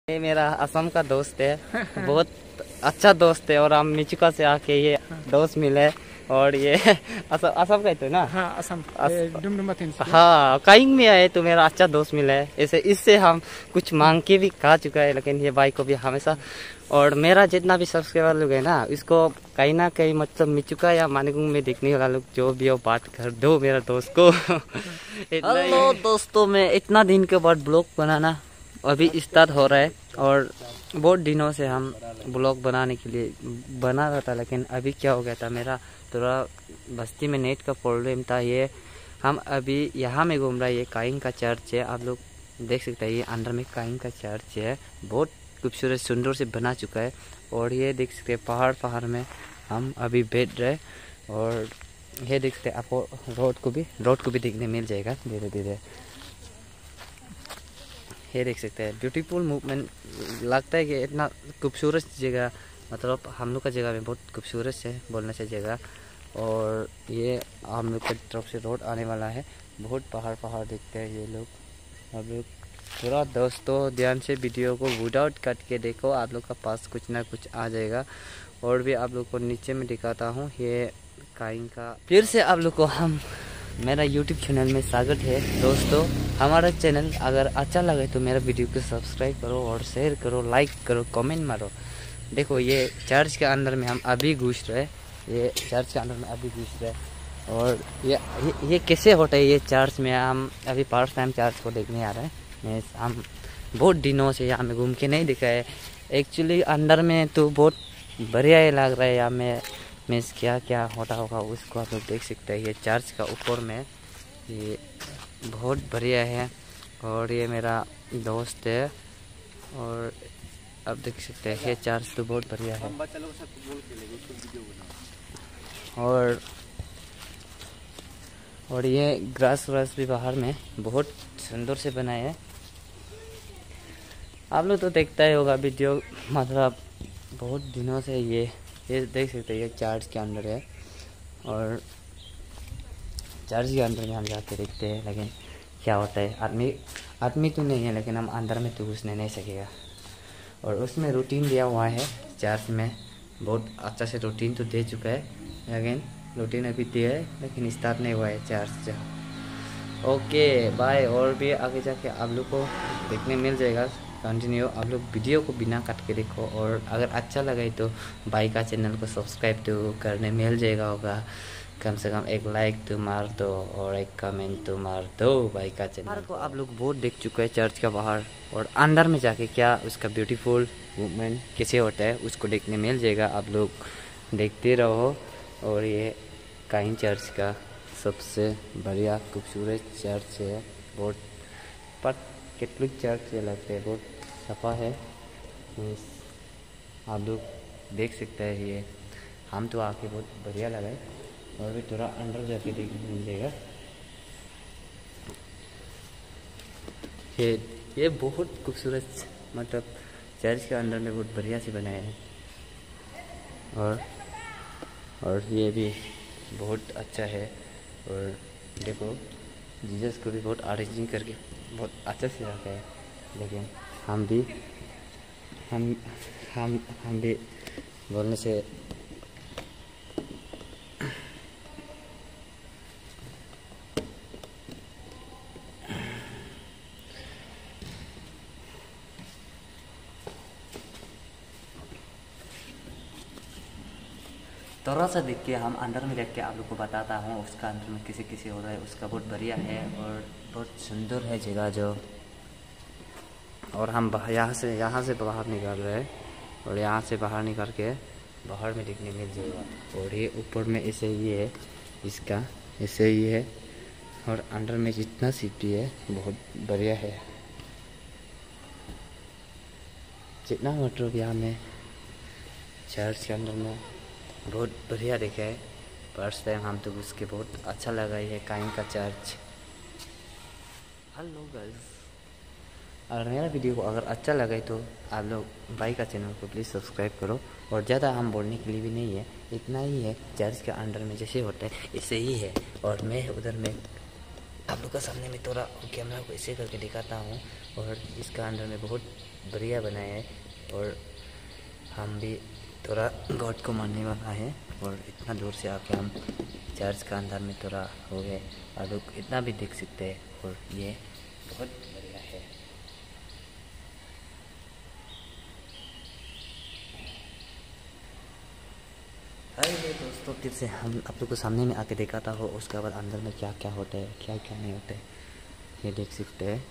ये मेरा असम का दोस्त है। बहुत अच्छा दोस्त है और हम मिचुका से आके ये दोस्त मिले। और ये असम का ही तो ना। हाँ, असम हाँ, काइंग में आए तो मेरा अच्छा दोस्त मिला है। ऐसे इससे हम कुछ मांग के भी खा चुका है, लेकिन ये भाई को भी हमेशा। और मेरा जितना भी सब्सक्राइबर लोग है ना, इसको कहीं ना कहीं मतलब मिचुका या मानगुंग में देखने वाला लोग जो भी हो, बात कर दो मेरा दोस्त को। हेलो दोस्तों, मैं इतना दिन के बाद ब्लॉग बनाना अभी स्टार्ट हो रहा है। और बहुत दिनों से हम ब्लॉग बनाने के लिए बना रहा था, लेकिन अभी क्या हो गया था, मेरा थोड़ा बस्ती में नेट का प्रॉब्लम था। ये हम अभी यहाँ में घूम रहा है। ये काइंग का चर्च है, आप लोग देख सकते हैं। ये अंदर में काइंग का चर्च है, बहुत खूबसूरत सुंदर से बना चुका है। और ये देख सकते हैं पहाड़ में हम अभी बैठ रहे। और ये देख सकते हैं, आपको रोड को भी देखने मिल जाएगा धीरे धीरे। ये देख सकते हैं ब्यूटीफुल मूवमेंट। लगता है कि इतना खूबसूरत जगह, मतलब हम लोग का जगह में बहुत खूबसूरत है बोलने से जगह। और ये हम लोग की तरफ से रोड आने वाला है। बहुत पहाड़ दिखते हैं ये लोग। आप लोग पूरा दोस्तों ध्यान से वीडियो को विदाउट कट के देखो, आप लोग का पास कुछ ना कुछ आ जाएगा। और भी आप लोग को नीचे में दिखाता हूँ। ये काइंग का फिर से आप लोग को हम मेरा YouTube चैनल में स्वागत है दोस्तों। हमारा चैनल अगर अच्छा लगे तो मेरा वीडियो को सब्सक्राइब करो और शेयर करो, लाइक करो, कमेंट मारो। देखो ये चर्च के अंदर में हम अभी घुस रहे। ये चर्च के अंदर में अभी घुस रहे। और ये कैसे होता है ये चर्च में, हम अभी फर्स्ट टाइम चर्च को देखने आ रहे हैं। हम बहुत दिनों से यहाँ में घूम के नहीं दिखा है। एक्चुअली अंदर में तो बहुत बढ़िया ही लग रहा है। यहाँ में मीन्स क्या क्या होता होगा उसको आप लोग देख सकते हैं। ये चर्च का ऊपर में ये बहुत बढ़िया है। और ये मेरा दोस्त है। और आप देख सकते हैं ये चर्च तो बहुत बढ़िया है। और ये ग्रास भी बाहर में बहुत सुंदर से बनाए हैं। आप लोग तो देखता ही होगा वीडियो, मतलब बहुत दिनों से ये देख सकते हैं। ये चर्च के अंदर है और चर्च के अंदर में हम जाके देखते हैं। लेकिन क्या होता है, आदमी तो नहीं है, लेकिन हम अंदर में तो घुसने नहीं सकेगा। और उसमें रूटीन दिया हुआ है चर्च में, बहुत अच्छा से रूटीन तो दे चुका है। लेकिन रूटीन अभी दिया है लेकिन स्टार्ट नहीं हुआ है चर्च। Okay bye. और भी आगे जाके आप लोग को देखने मिल जाएगा कंटिन्यू। आप लोग वीडियो को बिना काट के देखो। और अगर अच्छा लगे तो भाई का चैनल को सब्सक्राइब तो करने मिल जाएगा होगा। कम से कम एक लाइक तो मार दो और एक कमेंट तो मार दो भाई का चैनल को। आप लोग बहुत देख चुके हैं चर्च का बाहर, और अंदर में जाके क्या उसका ब्यूटीफुल मूवमेंट कैसे होता है उसको देखने मिल जाएगा। आप लोग देखते रहो। और ये काइंग चर्च का सबसे बढ़िया खूबसूरत चर्च है। बहुत पर कैथोलिक चर्च लगते हैं, बहुत सफा है। आप लोग देख सकते हैं। ये हम तो आके बहुत बढ़िया लगा है। और भी थोड़ा अंदर जाके देखने मिल जाएगा। ये बहुत खूबसूरत, मतलब चर्च के अंदर में बहुत बढ़िया से बनाया है। और ये भी बहुत अच्छा है। और देखो जीसस को भी बहुत अरेंजिंग करके बहुत अच्छा से रखा है। लेकिन हम भी बोलने से थोड़ा सा देख के हम अंदर में देख के आप लोग को बताता हूँ उसका अंदर में किसी हो रहा है। उसका बहुत बढ़िया है और बहुत सुंदर है जगह जो। और हम यहाँ से बाहर निकल रहे हैं। और यहाँ से बाहर निकल के बाहर में देखने मिल जाएगा। और ये ऊपर में ऐसे ही है, इसका ऐसे ही है। और अंदर में जितना सीढ़ी है बहुत बढ़िया है। जितना मतलब यहाँ में चर्च के अंदर में बहुत बढ़िया दिखा है। फर्स्ट टाइम हम तो उसके बहुत अच्छा लगा ये काइंग का चर्च। हेलो गाइस, अगर मेरा वीडियो को अगर अच्छा लगे तो आप लोग भाई का चैनल को प्लीज़ सब्सक्राइब करो। और ज़्यादा हम बोलने के लिए भी नहीं है, इतना ही है। चर्च के अंदर में जैसे होता है ऐसे ही है। और मैं उधर में आप लोग का सामने में थोड़ा कैमरा को ऐसे करके दिखाता हूँ। और इसका अंदर में बहुत बढ़िया बनाए हैं। और हम भी थोड़ा गॉड को मानने वाला है, और इतना दूर से आके हम चर्च का अंदर में थोड़ा हो गए, आप लोग इतना भी देख सकते हैं। और ये बहुत बढ़िया है। हाय दोस्तों, फिर से हम आप लोग को सामने में आके दिखाता हो, उसके बाद अंदर में क्या क्या होता है, क्या क्या नहीं होता है, ये देख सकते हैं।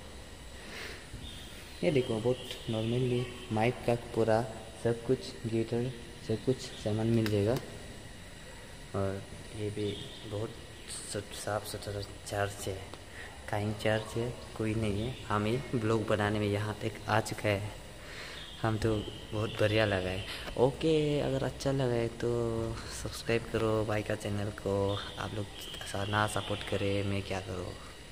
ये देखो, बहुत नॉर्मली माइक का पूरा सब कुछ, गिटार सब कुछ सामान मिल जाएगा। और ये भी बहुत साफ सुथरा चर्च है, काइंग चर्च है, कोई नहीं है। हम ही ब्लॉग बनाने में यहाँ तक आ चुका है, हम तो बहुत बढ़िया लगा है। ओके, अगर अच्छा लगा है तो सब्सक्राइब करो भाई का चैनल को। आप लोग ना सपोर्ट करें, मैं क्या करूँ,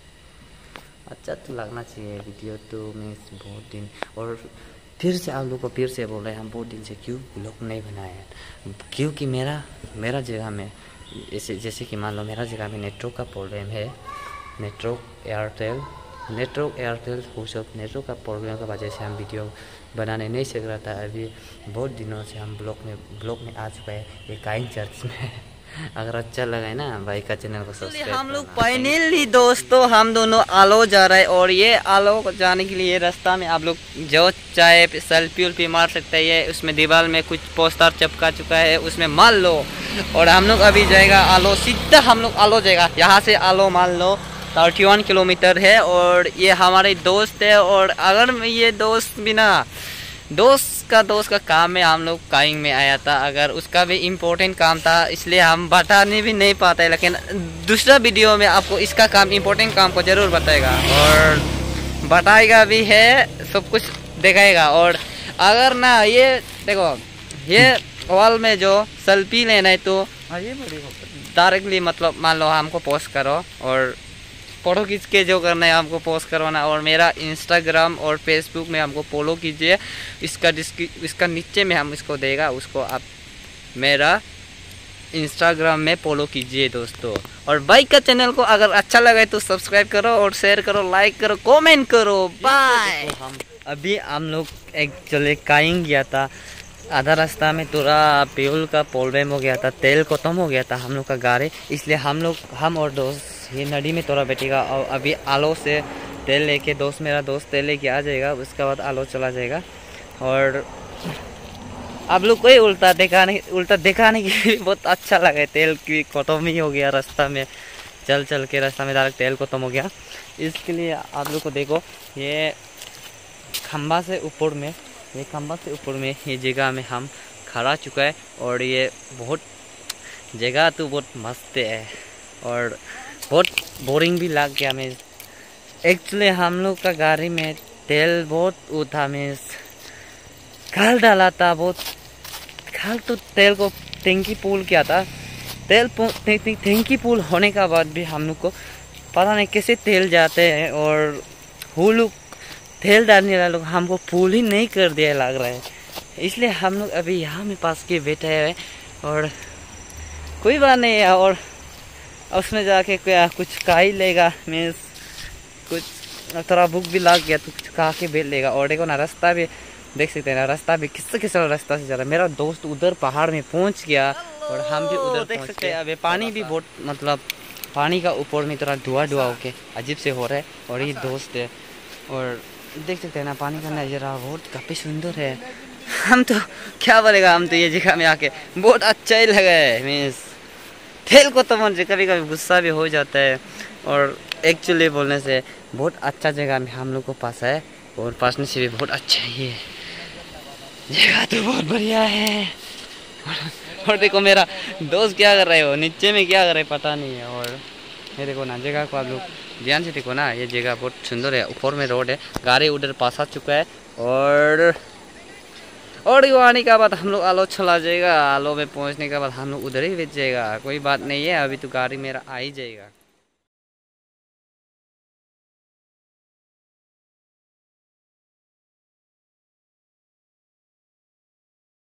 अच्छा तो लगना चाहिए वीडियो तो। मैं बहुत दिन, और फिर से आप लोग को फिर से बोल रहे हैं, हम बहुत दिन से क्यों ब्लॉग नहीं बनाए हैं, क्योंकि मेरा जगह में जैसे कि मान लो मेरा जगह में नेटवर्क का प्रॉब्लम है। नेटवर्क एयरटेल वो सब नेटवर्क का प्रॉब्लम की वजह से हम वीडियो बनाने नहीं सीख रहा था। अभी बहुत दिनों से हम ब्लॉग में आ चुका है, ये काइंग चर्च में। अगर अच्छा लगा है ना, भाई का चैनल को सब्सक्राइब। हम लोग फाइनली दोस्तों हम दोनों आलो जा रहे हैं, और ये आलो जाने के लिए रास्ता में आप लोग जो चाहे सेल्फी उल्फी मार सकते हैं। ये उसमें दीवार में कुछ पोस्टर चिपका चुका है, उसमें मान लो। और हम लोग अभी जाएगा आलो, सीधा हम लोग आलो जाएगा। यहाँ से आलो मान लो 31 किलोमीटर है। और ये हमारे दोस्त है, और अगर ये दोस्त बिना दोस्त का काम में हम लोग काइंग में आया था, अगर उसका भी इम्पोर्टेंट काम था, इसलिए हम बताने भी नहीं पाते। लेकिन दूसरा वीडियो में आपको इसका काम, इम्पोर्टेंट काम को ज़रूर बताएगा, और बताएगा भी है, सब कुछ दिखाएगा। और अगर ना ये देखो, ये वॉल में जो सेल्फी लेना है तो डायरेक्टली मतलब मान लो हमको पोस्ट करो, और फ़ोटो खींच के जो करना है हमको पोस्ट करवाना। और मेरा इंस्टाग्राम और फेसबुक में हमको फॉलो कीजिए, इसका नीचे में हम इसको देगा, उसको आप मेरा इंस्टाग्राम में फॉलो कीजिए दोस्तों। और भाई का चैनल को अगर अच्छा लगे तो सब्सक्राइब करो, और शेयर करो, लाइक करो, कमेंट करो। बाय। हम अभी हम लोग एक्चुअली काइंग गया था, आधा रास्ता में थोड़ा फ्यूल का प्रॉब्लम हो गया था, तेल खत्म हो गया था हम लोग का गाड़ी, इसलिए हम और दोस्त ये नदी में थोड़ा बैठेगा। और अभी आलो से तेल लेके मेरा दोस्त तेल लेके आ जाएगा, उसके बाद आलो चला जाएगा। और आप लोग कोई उल्टा दिखाने की बहुत अच्छा लगा। तेल की खत्म ही हो गया रास्ता में, चल के रास्ता में डायरेक्ट तेल खत्म हो गया। इसके लिए आप लोग को देखो, ये खंबा से ऊपर में ये जगह में हम खड़ा चुका है। और ये बहुत जगह तो बहुत मस्त है, और बहुत बोरिंग भी लग गया। मैं एक्चुअली हम लोग का गाड़ी में तेल बहुत उठा, मैं खाल डाला था, बहुत खाल तो तेल को टंकी फुल किया था। टंकी फुल होने का बाद भी हम लोग को पता नहीं कैसे तेल जाते हैं, और वो लोग तेल डालने वाले लोग हमको फुल ही नहीं कर दिया लग रहा है। इसलिए हम लोग अभी यहाँ में पास के बैठे हैं, और कोई बात नहीं है। और उसमें जाके क्या कुछ खा ही लेगा, मीन्स कुछ थोड़ा भूख भी लग गया तो कुछ खा के बैठ लेगा। और देखो ना, रास्ता भी देख सकते हैं ना, रास्ता भी किस रास्ता से जा रहा है। मेरा दोस्त उधर पहाड़ में पहुंच गया, और हम भी उधर देख सकते हैं। अभी पानी भी बहुत, मतलब पानी का ऊपर में थोड़ा धुआं होके अजीब से हो रहा है। और ये दोस्त है, और देख सकते हैं ना, पानी का नज़ारा बहुत काफ़ी सुंदर है। हम तो क्या बोलेगा, हम तो ये जगह में आके बहुत अच्छा ही लगा है। मीन्स तेल को तो मुझे कभी गुस्सा भी हो जाता है, और एक्चुअली बोलने से बहुत अच्छा जगह में हम लोग को पास है, और पासने से भी बहुत अच्छा ही है। जगह तो बहुत बढ़िया है। और देखो मेरा दोस्त क्या कर रहे हो, नीचे में क्या कर रहे पता नहीं है। और ये देखो ना, जगह को आप लोग ध्यान से देखो ना, ये जगह बहुत सुंदर है। ऊपर में रोड है, गाड़ी उधर पास आ चुका है। और वो आने के बाद हम लोग आलो चला जाएगा। आलो में पहुंचने के बाद हम लोग उधर ही बेच जाएगा, कोई बात नहीं है। अभी तो गाड़ी मेरा आ ही जाएगा।